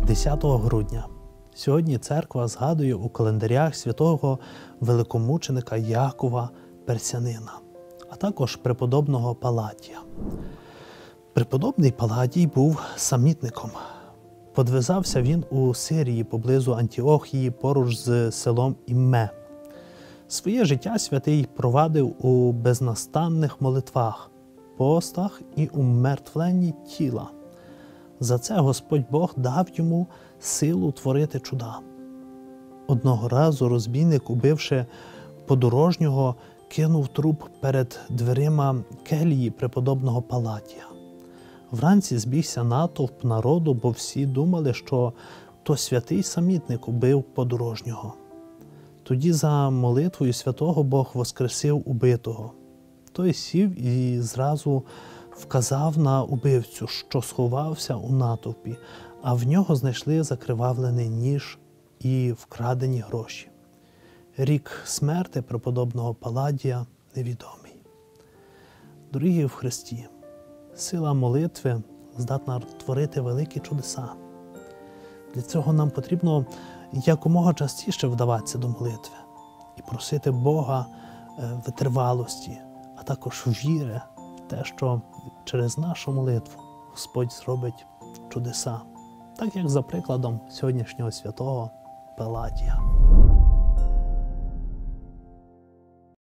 10 грудня. Сьогодні церква згадує у календарях святого великомученика Якова Персянина, а також преподобного Паладія. Преподобний Паладій був самітником. Подвизався він у Сирії поблизу Антіохії поруч з селом Імме. Своє життя святий провадив у безнастанних молитвах, постах і умертвленні тіла. За це Господь Бог дав йому силу творити чуда. Одного разу розбійник, убивши подорожнього, кинув труп перед дверима келії преподобного Паладія. Вранці збігся натовп народу, бо всі думали, що то святий самітник убив подорожнього. Тоді за молитвою святого Бог воскресив убитого. Той сів і зразу вказав на убивцю, що сховався у натовпі, а в нього знайшли закривавлений ніж і вкрадені гроші. Рік смерти преподобного Паладія невідомий. Дорогі в Христі, сила молитви здатна творити великі чудеса. Для цього нам потрібно якомога частіше вдаватися до молитви і просити Бога витривалості, а також віри в те, що через нашу молитву Господь зробить чудеса, так як за прикладом сьогоднішнього святого Паладія.